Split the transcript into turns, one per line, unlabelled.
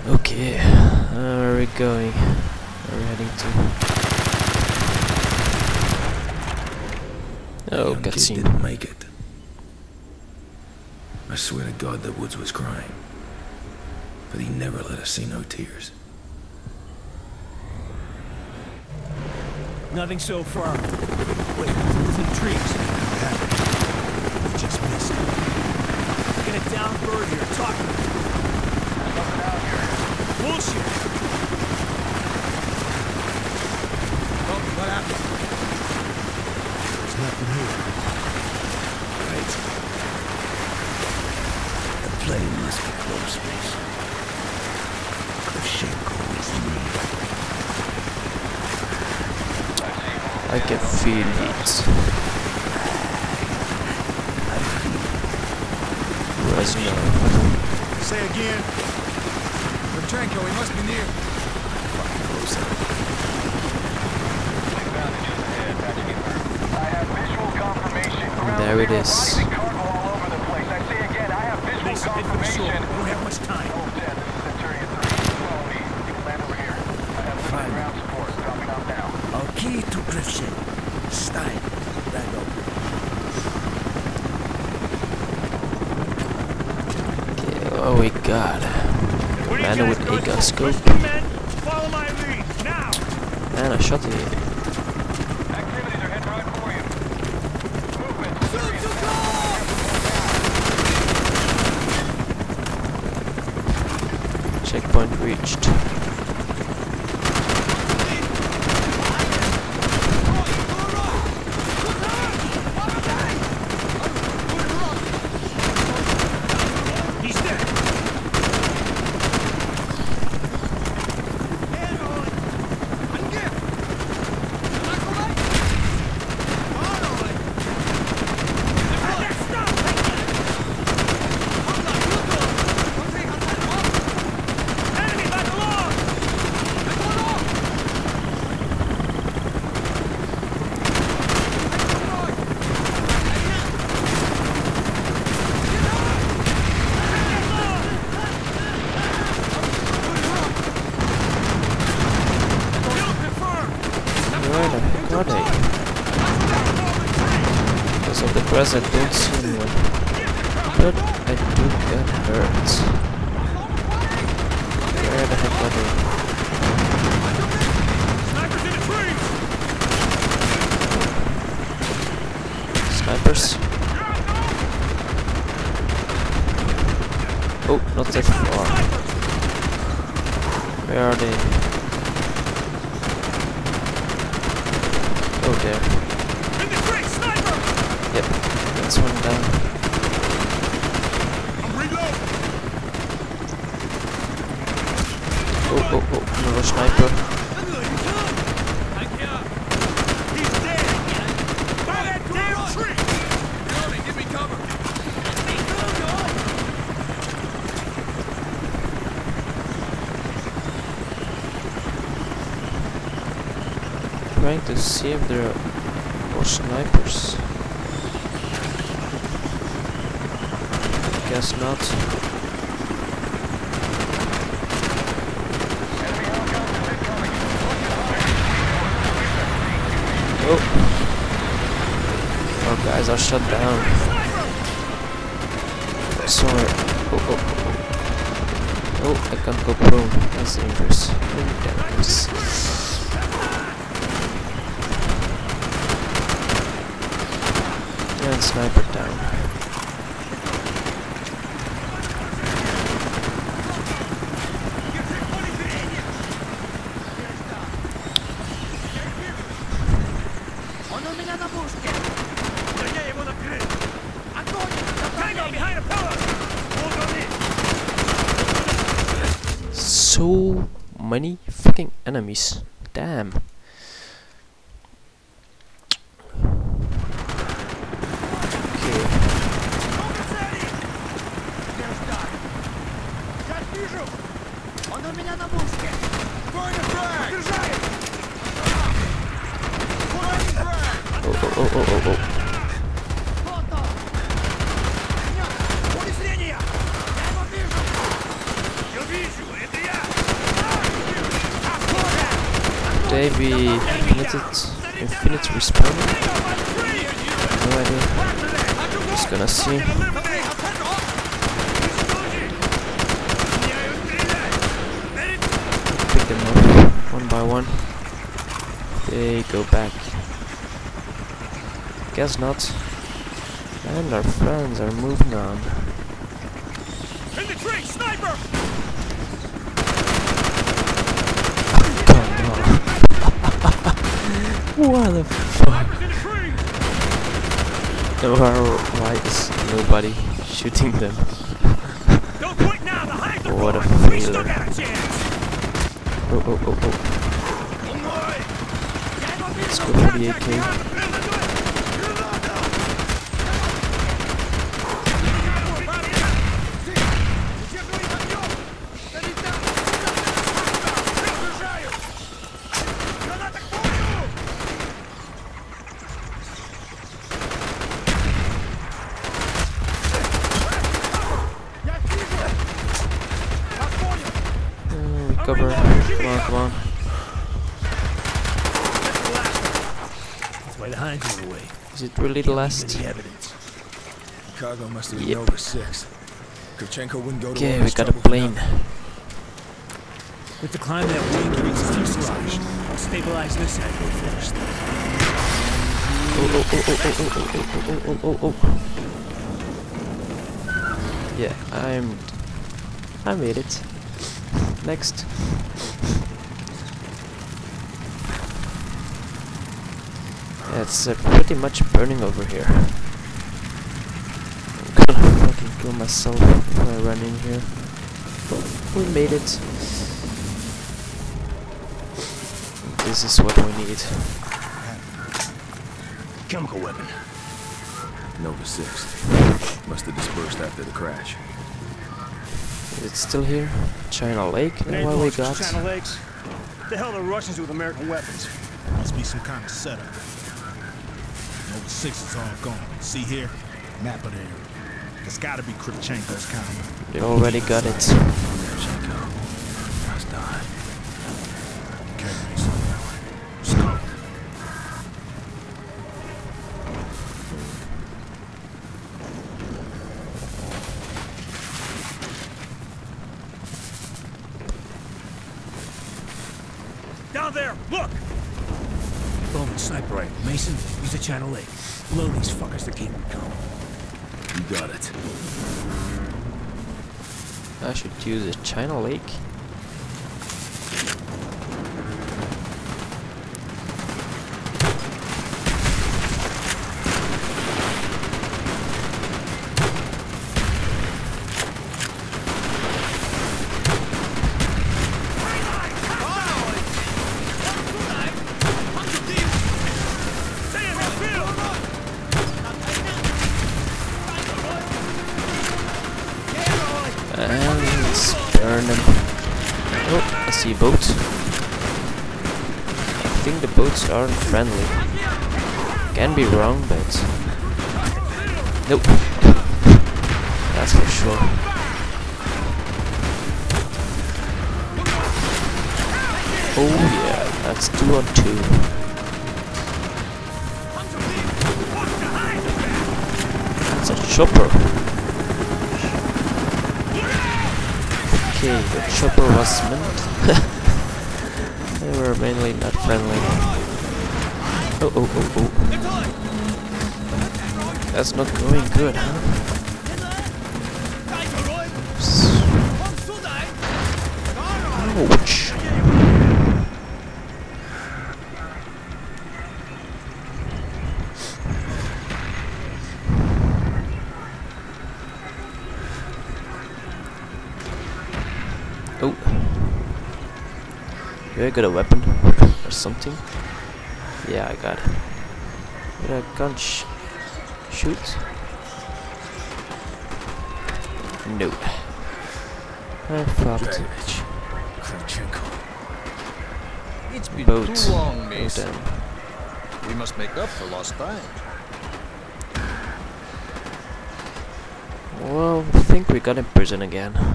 Okay, where are we going? Where are we heading to? Oh,
Young kid
cutscene.
didn't make it. I swear to God that Woods was crying. But he never let us see no tears.
Nothing so far. Wait, it's in the trees. We just missed it. Get a down bird here. Talk to me. Nothing out here. Bullshit. Oh, what happened? There's nothing here.
Right. The plane must be close, Mason. Kravchenko is near.
I can feel it. Reznov.
Say again. Kravchenko, he must be near.
And there it is.
Mason, head for the shore. We don't have much time.
Our key to Kravchenko. Stein. Right over.
Okay, oh my god. Man with a gun scope.
Follow my lead, now!
Man, I shot it.
Activities are heading right for you. Movement.
Checkpoint reached.
He's dead! Enemy back along!
Where the heck are they? Because of the grass I don't see anyone. But I do get hurt. Where the heck are they?
Snipers in the trees!
Snipers? Oh, not that far. Where are they? Oh, there.
In the trees, sniper!
Yep, that's one down.
I'm reloading!
Oh, another sniper.
He's dead! By that damn tree! Reloading, give me cover!
Trying to see if there are more snipers. Guess not. Oh. Our guys are shut down. Sorry. Oh, I can't go prone. That's dangerous. Oh, dangerous. And sniper down.
Он у меня на пушке.
Да я его накрыл! Огонь! Tango behind a pillar! Hold on in!
So many fucking enemies. Damn. Okay.
Я вижу!
Он у меня на пушке.
Держай!
Oh.
Вот он.
Поле зрения! Я его вижу! Я вижу! Это я!
they be infinite respawning? No idea. Just gonna see. Pick them up one by one. They go back. Guess not. And our friends are moving on.
In the tree, sniper!
Come on. What the fuck?
In the tree!
Why is nobody shooting them?
Don't quit now, the hides are
What a
gone. We still
failure.
got a chance.
Oh. Let's go for the AK. Recover. Come on.
That's why the hides are away.
Is it really the last?
The evidence.
Cargo must have been
Yep.
Nova 6. Kravchenko wouldn't go to
Okay,
all
we
this
got a
trouble for
plane.
nothing.
We have to climb that wing to reach the fuselage. I'll stabilize this side first.
Oh. Yeah, I made it. Next. Yeah, it's pretty much burning over here. I'm gonna fucking kill myself if I run in here. But we made it. This is what we need.
Chemical weapon.
Nova 6. Must have dispersed after the crash.
Is it still here? China Lake? And what we got?
China Lakes. The hell are the Russians do with American weapons?
Must be some kind of setup. Nova 6 is all gone. See here? Map of the area. It's gotta be Kravchenko's counter.
They already got it.
Kravchenko must die.
Okay, Mason. Let's go.
Down there, look! Bowman sniper rifle. Mason, use the China Lake. Blow these fuckers to keep them calm.
You got it.
I should use a China Lake. And let's burn them. Oh, I see a boat. I think the boats aren't friendly. Can be wrong, but nope. That's for sure. Oh yeah, that's 2 on 2. That's a chopper. Okay, the chopper was meant. They were mainly not friendly. Oh. That's not going good, huh? Ouch. Oh. Do I got a weapon or something? Yeah, I got it. But I can't shoot. No. I fucked.
Dragovich. Kravchenko.
It's been
Boat.
too long,
Oh,
Mason.
damn.
We must make up for lost time.
Well, I think we got in prison again.